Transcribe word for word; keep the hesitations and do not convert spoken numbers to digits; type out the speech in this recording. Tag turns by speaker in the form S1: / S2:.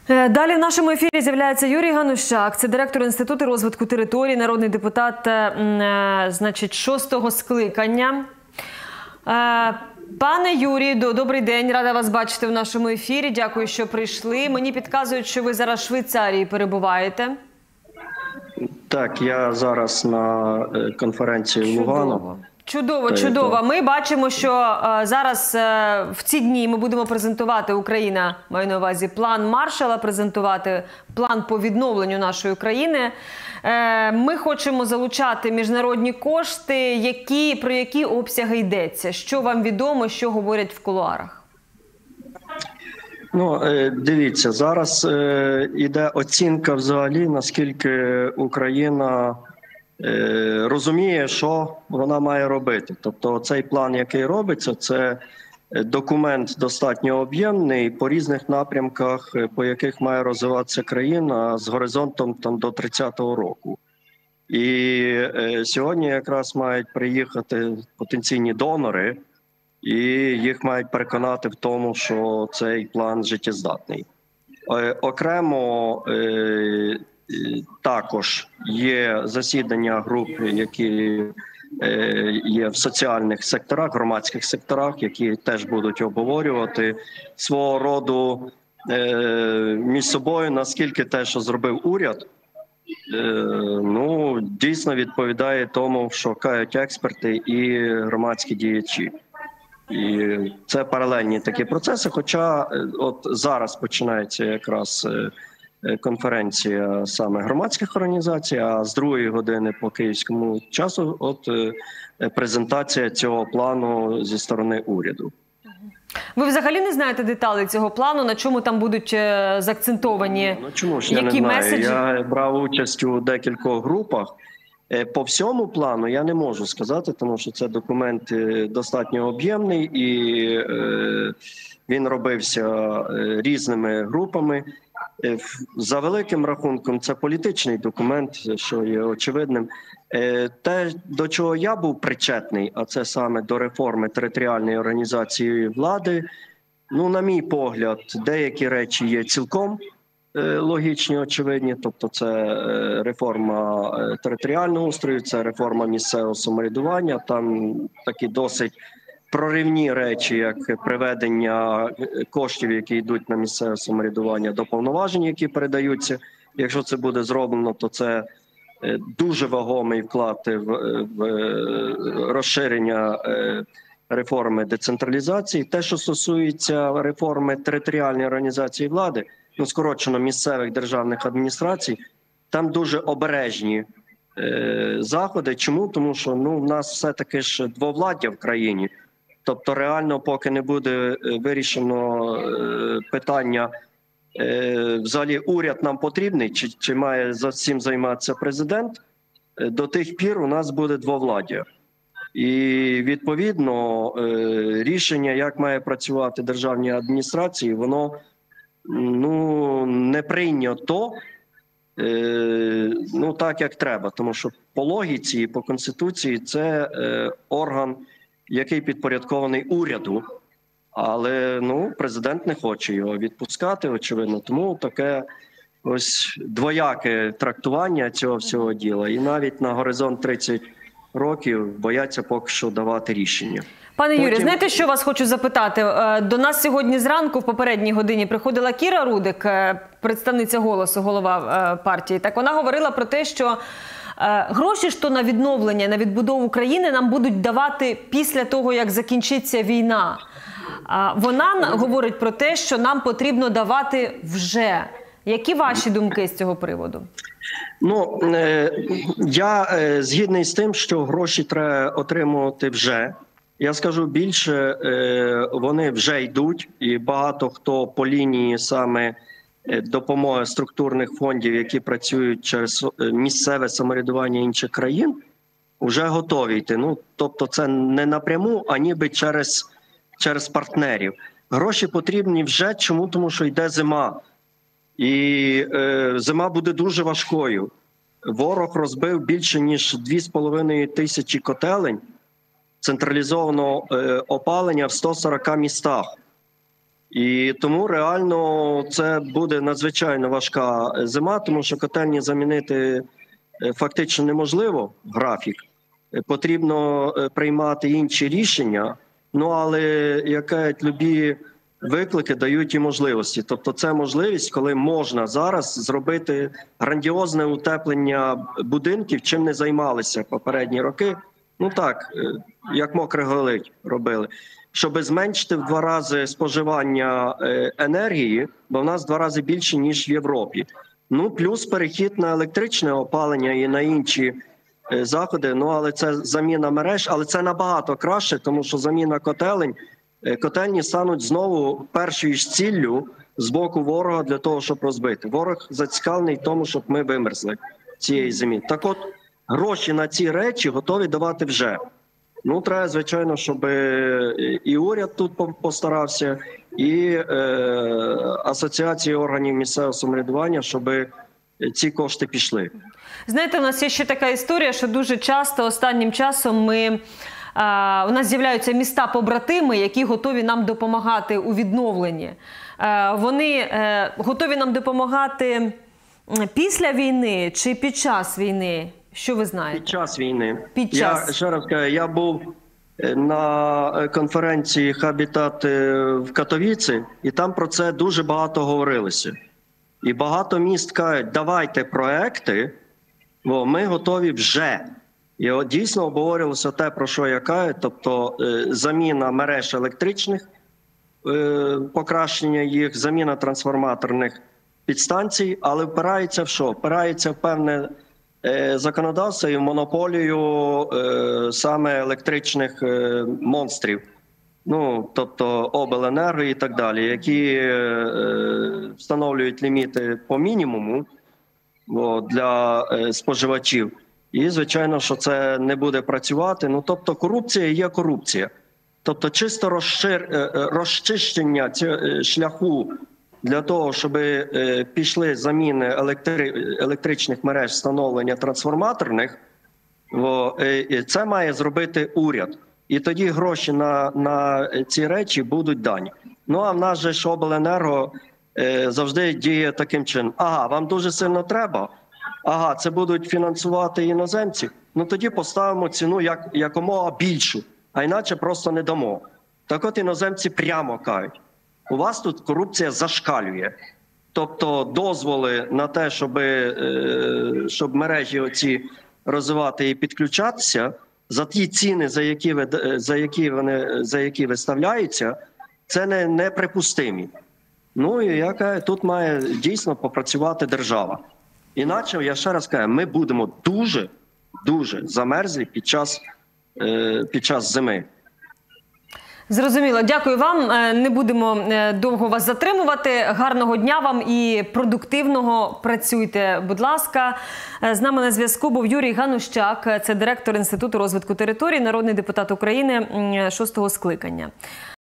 S1: Далі в нашому ефірі з'являється Юрій Ганущак, це директор Інституту розвитку територій, народний депутат, значить, шостого скликання. Пане Юрію, добрий день, рада вас бачити в нашому ефірі, дякую, що прийшли. Мені підказують, що ви зараз в Швейцарії перебуваєте.
S2: Так, я зараз на конференції в Лугану.
S1: Чудово, чудово. Ми бачимо, що е, зараз е, в ці дні ми будемо презентувати, Україна, маю на увазі, план Маршалла, презентувати план по відновленню нашої країни. Е, ми хочемо залучати міжнародні кошти. Які, про які обсяги йдеться? Що вам відомо, що говорять в кулуарах?
S2: Ну, дивіться, зараз е, іде оцінка взагалі, наскільки Україна розуміє, що вона має робити. Тобто цей план, який робиться, це документ достатньо об'ємний по різних напрямках, по яких має розвиватися країна з горизонтом там, до тридцятого року. І е, сьогодні якраз мають приїхати потенційні донори, і їх мають переконати в тому, що цей план життєздатний. Е, окремо е, також є засідання груп, які є в соціальних секторах, громадських секторах, які теж будуть обговорювати свого роду між собою, наскільки те, що зробив уряд, ну, дійсно відповідає тому, що кажуть експерти і громадські діячі. І це паралельні такі процеси, хоча от зараз починається якраз конференція саме громадських організацій, а з другої години по київському часу от презентація цього плану зі сторони уряду.
S1: Ви взагалі не знаєте деталі цього плану, на чому там будуть заакцентовані,
S2: ну, чому ж,
S1: які
S2: я не
S1: меседжі?
S2: Я брав участь у декількох групах. По всьому плану я не можу сказати, тому що це документ достатньо об'ємний і е, він робився різними групами. За великим рахунком, це політичний документ, що є очевидним. Те, до чого я був причетний, а це саме до реформи територіальної організації влади, ну, на мій погляд, деякі речі є цілком логічні, очевидні. Тобто це реформа територіального устрою, це реформа місцевого самоврядування, там такі досить проривні речі, як приведення коштів, які йдуть на місцеве самоврядування, до повноважень, які передаються. Якщо це буде зроблено, то це дуже вагомий вклад в, в розширення реформи децентралізації. Те, що стосується реформи територіальної організації влади, ну, скорочено місцевих державних адміністрацій, там дуже обережні е, заходи. Чому? Тому що ну, в нас все-таки ж двовладдя в країні. Тобто реально, поки не буде вирішено е, питання, е, взагалі уряд нам потрібний, чи, чи має за цим займатися президент, е, до тих пір у нас буде двовладдя. І відповідно е, рішення, як має працювати державні адміністрації, воно ну, не прийнято е, ну, так, як треба. Тому що по логіці і по Конституції це е, орган, який підпорядкований уряду, але ну, президент не хоче його відпускати, очевидно. Тому таке ось двояке трактування цього всього діла. І навіть на горизонт тридцять років бояться поки що давати рішення.
S1: Пане Юрію, Потім... знаєте, що вас хочу запитати? До нас сьогодні зранку, в попередній годині, приходила Кіра Рудик, представниця «Голосу», голова партії. Так вона говорила про те, що гроші ж то на відновлення, на відбудову країни нам будуть давати після того, як закінчиться війна. Вона говорить про те, що нам потрібно давати вже. Які ваші думки з цього приводу?
S2: Ну, я згідний з тим, що гроші треба отримувати вже. Я скажу більше, вони вже йдуть, і багато хто по лінії саме допомоги структурних фондів, які працюють через місцеве самоврядування інших країн, вже готові йти. Ну, тобто це не напряму, а ніби через, через партнерів. Гроші потрібні вже. Чому? Тому що йде зима. І е, зима буде дуже важкою. Ворог розбив більше, ніж дві з половиною тисячі котелень централізованого е, опалення в ста сорока містах. І тому реально це буде надзвичайно важка зима, тому що котельні замінити фактично неможливо графік. Потрібно приймати інші рішення, ну але яке любі виклики дають і можливості. Тобто це можливість, коли можна зараз зробити грандіозне утеплення будинків, чим не займалися попередні роки. Ну так, як мокрий голить робили. Щоб зменшити в два рази споживання енергії, бо в нас в два рази більше, ніж в Європі. Ну, плюс перехід на електричне опалення і на інші заходи, ну, але це заміна мереж, але це набагато краще, тому що заміна котелень, котельні стануть знову першою ж ціллю з боку ворога для того, щоб розбити. Ворог зацікавлений в тому, щоб ми вимерзли цієї зими. Так от, гроші на ці речі готові давати вже. Ну, треба, звичайно, щоб і уряд тут постарався, і е, асоціації органів місцевого самоврядування, щоб ці кошти пішли.
S1: Знаєте, у нас є ще така історія, що дуже часто останнім часом ми... Uh, у нас з'являються міста-побратими, які готові нам допомагати у відновленні. Uh, вони uh, готові нам допомагати після війни чи під час війни? Що ви знаєте?
S2: Під час війни.
S1: Під час.
S2: Я ще раз кажу, я був на конференції «Хабітат» в Катовіці, і там про це дуже багато говорилося. І багато міст кажуть, давайте проекти, бо ми готові вже. І от дійсно обговорювалося те, про що я кажу, тобто е, заміна мереж електричних, е, покращення їх, заміна трансформаторних підстанцій, але впирається в що? Впирається в певне е, законодавство і в монополію е, саме електричних е, монстрів, ну, тобто обленерго і так далі, які е, встановлюють ліміти по мінімуму о, для е, споживачів. І, звичайно, що це не буде працювати. Ну, тобто корупція є корупція. Тобто чисто розшир... розчищення цього шляху для того, щоб пішли заміни електри... електричних мереж, встановлення трансформаторних, це має зробити уряд. І тоді гроші на, на ці речі будуть дані. Ну, а в нас же ж обленерго завжди діє таким чином. Ага, вам дуже сильно треба? Ага, це будуть фінансувати іноземці? Ну тоді поставимо ціну як, якомога більшу, а іначе просто не дамо. Так от іноземці прямо кажуть, у вас тут корупція зашкалює. Тобто дозволи на те, щоб, щоб мережі оці розвивати і підключатися, за ті ціни, за які, ви, за які, вони, за які виставляються, це не, неприпустимі. Ну і я кажу, тут має дійсно попрацювати держава. Іначе, я ще раз кажу, ми будемо дуже, дуже замерзлі під час, е, під час зими.
S1: Зрозуміло. Дякую вам. Не будемо довго вас затримувати. Гарного дня вам і продуктивного. Працюйте, будь ласка. З нами на зв'язку був Юрій Ганущак. Це директор Інституту розвитку територій, народний депутат України шостого скликання.